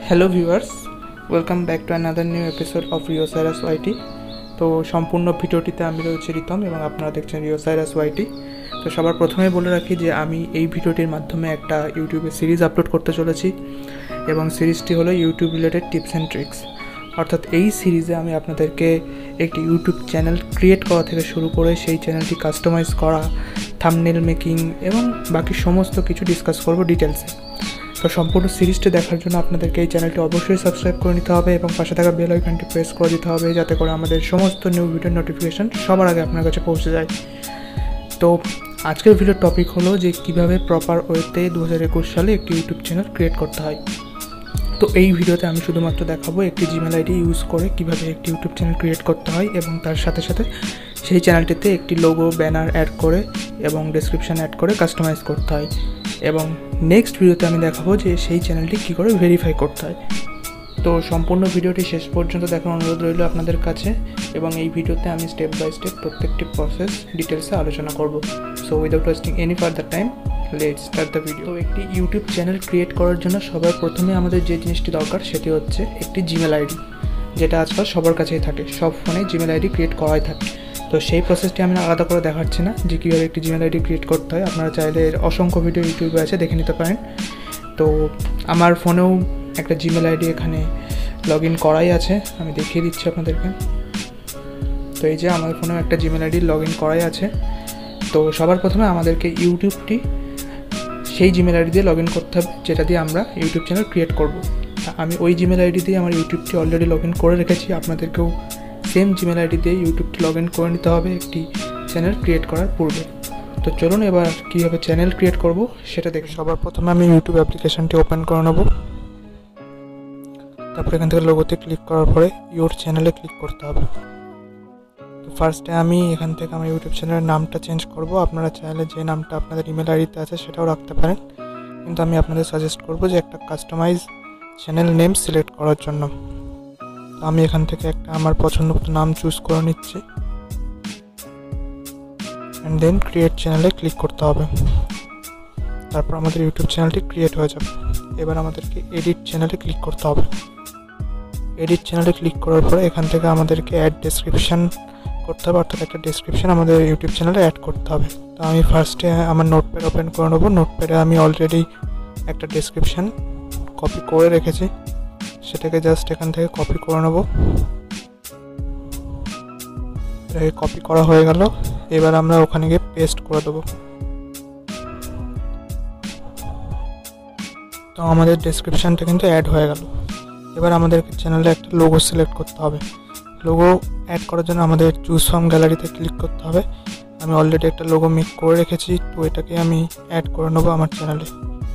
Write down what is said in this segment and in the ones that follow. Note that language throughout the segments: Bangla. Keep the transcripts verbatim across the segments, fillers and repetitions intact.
Hello viewers, welcome back to another new episode of Riosairas ওয়াইটি। তো সম্পূর্ণ ভিডিওটিতে আমি রয়েছি রিতম এবং আপনারা দেখছেন রিওসাইরাস ওয়াইটি। তো সবার প্রথমে বলে রাখি যে আমি এই ভিডিওটির মাধ্যমে একটা ইউটিউবে সিরিজ আপলোড করতে চলেছি এবং সিরিজটি হলো YouTube related tips and tricks. অর্থাৎ এই সিরিজে আমি আপনাদেরকে একটি ইউটিউব চ্যানেল ক্রিয়েট করা থেকে শুরু করে সেই চ্যানেলটি কাস্টমাইজ করা, থাম্বনেল মেকিং এবং বাকি সমস্ত কিছু ডিসকাস করব ডিটেলসে। তো সম্পূর্ণ সিরিজটি দেখার জন্য আপনাদেরকে এই চ্যানেলটি অবশ্যই সাবস্ক্রাইব করে নিতে হবে এবং পাশে থাকা বেল আইকনটি প্রেস করে দিতে হবে, যাতে করে আমাদের সমস্ত নিউ ভিডিওর নোটিফিকেশান সবার আগে আপনার কাছে পৌঁছে যায়। তো আজকের ভিডিওর টপিক হলো যে কীভাবে প্রপার ওয়েতে দু হাজার একুশ সালে একটি ইউটিউব চ্যানেল ক্রিয়েট করতে হয়। তো এই ভিডিওতে আমি শুধুমাত্র দেখাবো একটি জিমেল আইডি ইউজ করে কীভাবে একটি ইউটিউব চ্যানেল ক্রিয়েট করতে হয় এবং তার সাথে সাথে সেই চ্যানেলটিতে একটি লোগো, ব্যানার অ্যাড করে এবং ডেসক্রিপশান অ্যাড করে কাস্টমাইজ করতে হয়। এবং নেক্সট ভিডিওতে আমি দেখাবো যে সেই চ্যানেলটি কী করে ভেরিফাই করতে হয়। তো সম্পূর্ণ ভিডিওটি শেষ পর্যন্ত দেখার অনুরোধ রইল আপনাদের কাছে এবং এই ভিডিওতে আমি স্টেপ বাই স্টেপ প্রত্যেকটি প্রসেস ডিটেলসে আলোচনা করব। So without wasting any further time, let's start the video. তো একটি ইউটিউব চ্যানেল ক্রিয়েট করার জন্য সবার প্রথমে আমাদের যে জিনিসটি দরকার সেটি হচ্ছে একটি জিমেল আইডি, যেটা আজকাল সবার কাছেই থাকে, সব ফোনে জিমেল আইডি ক্রিয়েট করাই থাকে। তো সেই প্রসেসটি আমি আলাদা করে দেখাচ্ছি না যে কীভাবে একটি জিমেল আইডি ক্রিয়েট করতে হয়। আপনারা চাইলে অসংখ্য ভিডিও ইউটিউবে আছে, দেখে নিতে পারেন। তো আমার ফোনেও একটা জিমেল আইডি এখানে লগ ইন করাই আছে, আমি দেখিয়ে দিচ্ছি আপনাদেরকে। তো এই যে আমার ফোনেও একটা জিমেল আইডি লগ ইন করাই আছে। তো সবার প্রথমে আমাদেরকে ইউটিউবটি সেই জিমেল আইডি দিয়ে লগ ইন করতে হবে যেটা দিয়ে আমরা ইউটিউব চ্যানেল ক্রিয়েট করব। আমি ওই জিমেল আইডি দিয়ে আমার ইউটিউবটি অলরেডি লগ ইন করে রেখেছি। আপনাদেরকেও সেম জিমেল আইডি দিয়ে ইউটিউবটি লগ ইন করে নিতে হবে একটি চ্যানেল ক্রিয়েট করার পূর্বে। তো চলুন এবার কীভাবে চ্যানেল ক্রিয়েট করব সেটা দেখে। সবার প্রথমে আমি ইউটিউব অ্যাপ্লিকেশানটি ওপেন করে নেব। তারপর এখান থেকে লোগোতে ক্লিক করার পরে ইউর চ্যানেলে ক্লিক করতে হবে। তো ফার্স্টে আমি এখান থেকে আমার ইউটিউব চ্যানেলের নামটা চেঞ্জ করব। আপনারা চাইলে যে নামটা আপনাদের ইমেল আইডিতে আছে সেটাও রাখতে পারেন, কিন্তু আমি আপনাদের সাজেস্ট করব যে একটা কাস্টমাইজ চ্যানেল নেম সিলেক্ট করার জন্য। তো আমি এখান থেকে একটা আমার পছন্দ মতো নাম চুজ করে নিচ্ছি অ্যান্ড দেন ক্রিয়েট চ্যানেলে ক্লিক করতে হবে। তারপর আমাদের ইউটিউব চ্যানেলটি ক্রিয়েট হয়ে যাবে। এবার আমাদেরকে এডিট চ্যানেলে ক্লিক করতে হবে। এডিট চ্যানেলে ক্লিক করার পরে এখান থেকে আমাদেরকে অ্যাড ডেসক্রিপশান করতে হবে, অর্থাৎ একটা ডেসক্রিপশান আমাদের ইউটিউব চ্যানেলে অ্যাড করতে হবে। তো আমি ফার্স্টে আমার নোটপ্যাড ওপেন করে নেবো। নোটপ্যাডে আমি অলরেডি একটা ডেসক্রিপশান কপি করে রেখেছি, সেটাকে জাস্ট এখান থেকে কপি করে নেব। এটাকে কপি করা হয়ে গেল। এবার আমরা ওখানে গিয়ে পেস্ট করে দেবো। তো আমাদের ডেসক্রিপশানটা কিন্তু অ্যাড হয়ে গেল। এবার আমাদেরকে চ্যানেলে একটা লোগো সিলেক্ট করতে হবে। লোগো অ্যাড করার জন্য আমাদের চুজ ফ্রম গ্যালারিতে ক্লিক করতে হবে। আমি অলরেডি একটা লোগো মেক করে রেখেছি, তো এটাকে আমি অ্যাড করে নেবো আমার চ্যানেলে।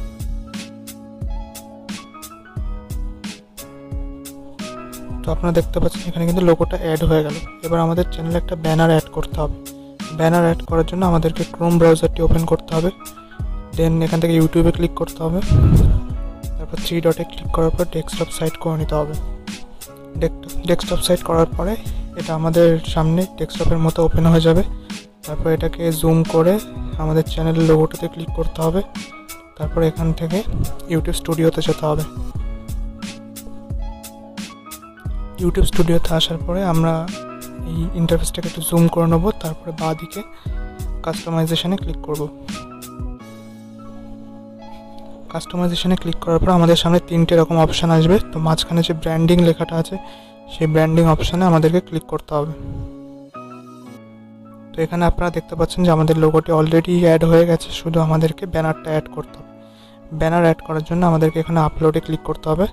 তো আপনারা দেখতে পাচ্ছেন এখানে কিন্তু লোগোটা অ্যাড হয়ে গেল। এবার আমাদের চ্যানেলে একটা ব্যানার অ্যাড করতে হবে। ব্যানার অ্যাড করার জন্য আমাদেরকে ক্রোম ব্রাউজারটি ওপেন করতে হবে। দেন এখান থেকে ইউটিউবে ক্লিক করতে হবে। তারপর থ্রি ডটে ক্লিক করার পর ডেস্কটপ সাইট করে নিতে হবে। ডেস্কটপ সাইট করার পরে এটা আমাদের সামনে ডেস্কটপের মতো ওপেন হয়ে যাবে। তারপর এটাকে জুম করে আমাদের চ্যানেলের লোগোটাতে ক্লিক করতে হবে। তারপর এখান থেকে ইউটিউব স্টুডিওতে যেতে হবে। ইউটিউব স্টুডিওতে আসার পরে আমরা এই ইন্টারফেসটাকে একটু জুম করে নেবো। তারপরে বাঁ দিকে কাস্টমাইজেশনে ক্লিক করব। কাস্টমাইজেশনে ক্লিক করার পর আমাদের সামনে তিনটে রকম অপশান আসবে। তো মাঝখানে যে ব্র্যান্ডিং লেখাটা আছে সেই ব্র্যান্ডিং অপশানে আমাদেরকে ক্লিক করতে হবে। তো এখানে আপনারা দেখতে পাচ্ছেন যে আমাদের লোগোটি অলরেডি অ্যাড হয়ে গেছে, শুধু আমাদেরকে ব্যানারটা অ্যাড করতে হবে। ব্যানার অ্যাড করার জন্য আমাদেরকে এখানে আপলোডে ক্লিক করতে হবে।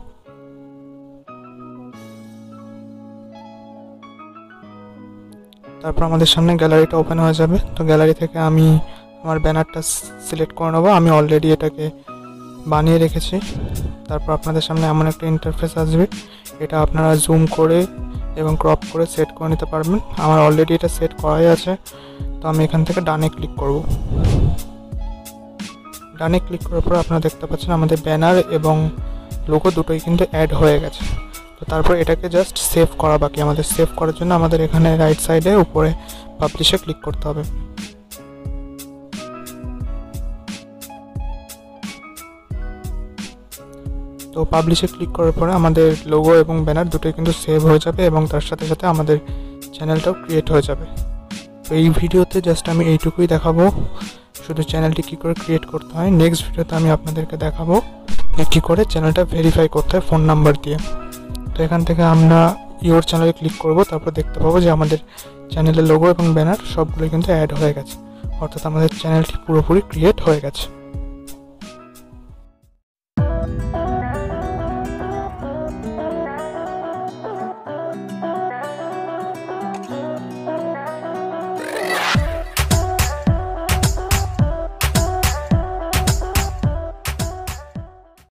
তারপর আমাদের সামনে গ্যালারিটা ওপেন হয়ে যাবে। তো গ্যালারি থেকে আমি আমার ব্যানারটা সিলেক্ট করে নেবো। আমি অলরেডি এটাকে বানিয়ে রেখেছি। তারপর আপনাদের সামনে এমন একটা ইন্টারফেস আসবে, এটা আপনারা জুম করে এবং ক্রপ করে সেট করে নিতে পারবেন। আমার অলরেডি এটা সেট করাই আছে। তো আমি এখান থেকে ডানে ক্লিক করব। ডানে ক্লিক করার পর আপনারা দেখতে পাচ্ছেন আমাদের ব্যানার এবং লোগো দুটোই কিন্তু অ্যাড হয়ে গেছে। তো তারপর এটাকে জাস্ট সেভ করা বাকি। আমাদের সেভ করার জন্য আমাদের এখানে রাইট সাইডে উপরে পাবলিশে ক্লিক করতে হবে। তো পাবলিশে ক্লিক করার পরে আমাদের লোগো এবং ব্যানার দুটোই কিন্তু সেভ হয়ে যাবে এবং তার সাথে সাথে আমাদের চ্যানেলটাও ক্রিয়েট হয়ে যাবে। তো এই ভিডিওতে জাস্ট আমি এইটুকুই দেখাবো, শুধু চ্যানেলটি কী করে ক্রিয়েট করতে হয়। নেক্সট ভিডিওতে আমি আপনাদেরকে দেখাবো যে কী করে চ্যানেলটা ভেরিফাই করতে হয় ফোন নাম্বার দিয়ে। তো এখান থেকে আমরা ইওর চ্যানেলে ক্লিক করব, তারপর দেখতে পাবো যে আমাদের চ্যানেলের লোগো এবং ব্যানার সবগুলোই কিন্তু অ্যাড হয়ে গেছে, অর্থাৎ আমাদের চ্যানেলটি পুরোপুরি ক্রিয়েট হয়ে গেছে।